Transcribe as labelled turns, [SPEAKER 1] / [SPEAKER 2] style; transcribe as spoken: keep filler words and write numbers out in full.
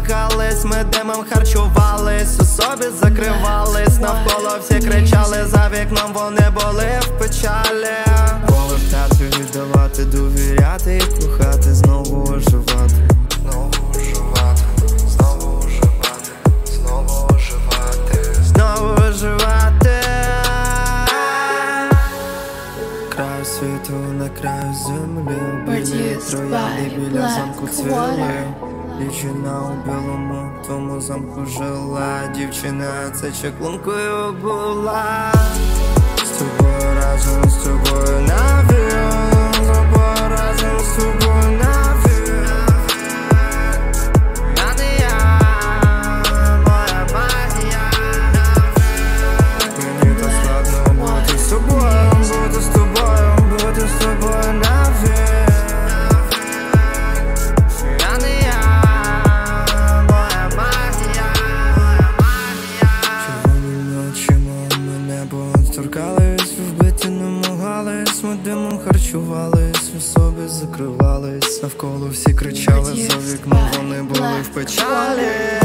[SPEAKER 1] намагались, ми димом харчувались, у собі закривались, навколо всі кричали, за вікном вони були в печалі. Коли в театрі віддавати, довіряти і кохати, знову оживати, знову оживати, знову оживати, знову оживати, знову оживати. Краю світу на краю землі, білі троянди біля замку цвіли. Дівчина у білому тому замку жила, дівчина це чаклункою була. З тобою разом, з тобою навік, з тобою разом, з тобою навік. Я не я, моя магія. Мені так складно бути з тобою, бути з тобою, бути з тобою навік. Я не я, моя магія, моя магія. Червоними очима мене торкались, вбити намагались, ми димом харчувались, в собі закривались, навколо всі кричали, за вікном вони були в печалі.